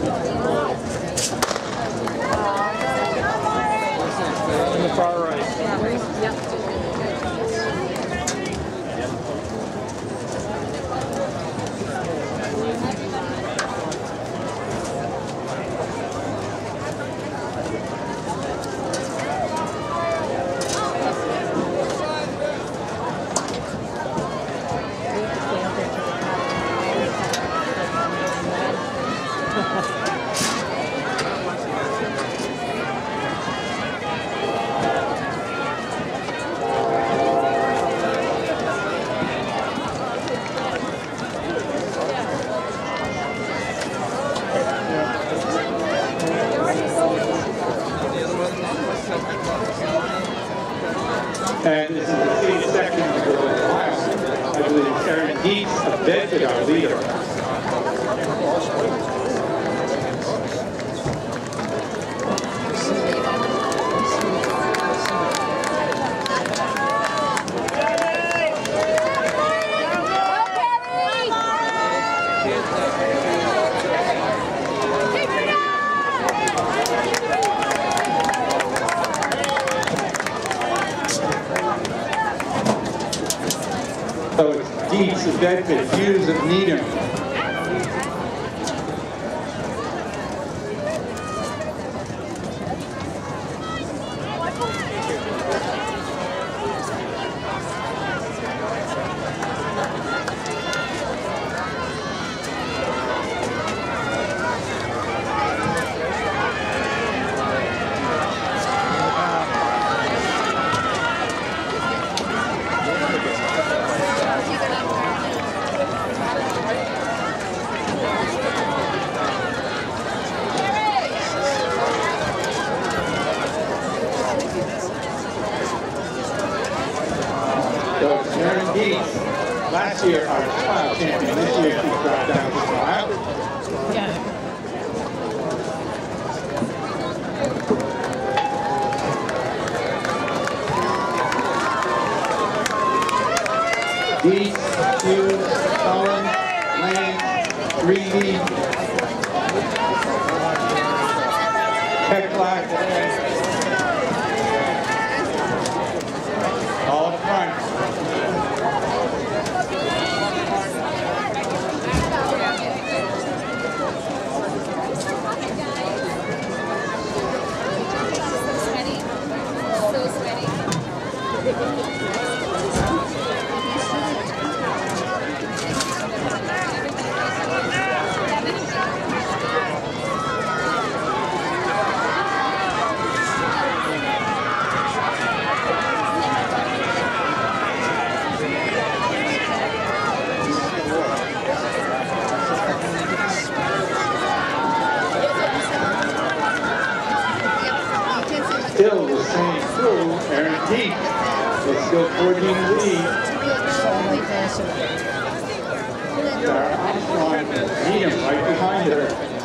In the far right. Yep. And this is the city section of the mile. I believe Aaron Dietz of Bedford, our leader. So it's Dietz of Bedford, Hughes of Needham. So Aaron Dietz, last year our trial champion, this year she dropped down to trial. Dietz, Hughes, Cullen, Lane, Reedy, Peck-Black, all up front. Still the same crew, Aaron Dietz is still forging the lead. Sarah Armstrong, Needham right behind her.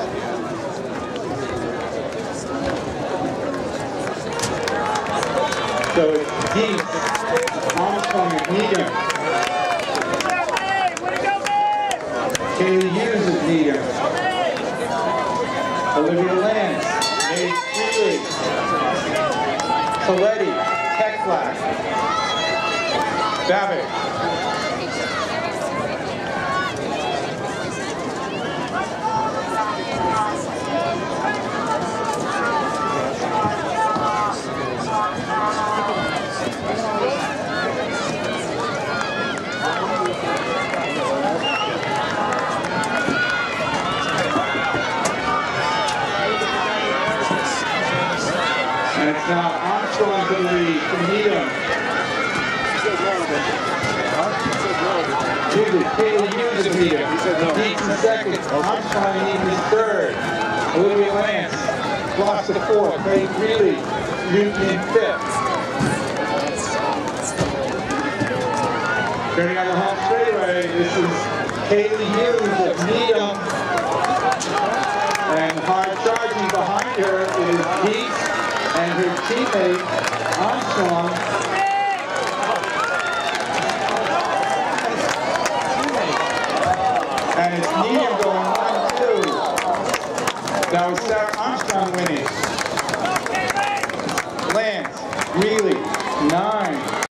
So it's Dietz, Armstrong, and Needham. Kaylee Hughes is Needham. Olivia Lance, Nate Freely. Coletti, Peck-Black, Babbitt. And it's now Armstrong to the lead from Needham. Kaylee Hughes of Needham. Dietz in second. Armstrong and Needham is third. Olivia Lance, Bloss to fourth. Craig Greeley, Newton in fifth. Turning on the home straightaway, this is Kaylee Hughes of Needham. And hard charging behind her is Dietz and her teammate Armstrong. And it's Needham going 1-2. Now it's Sarah Armstrong winning. Lance Greeley, 9.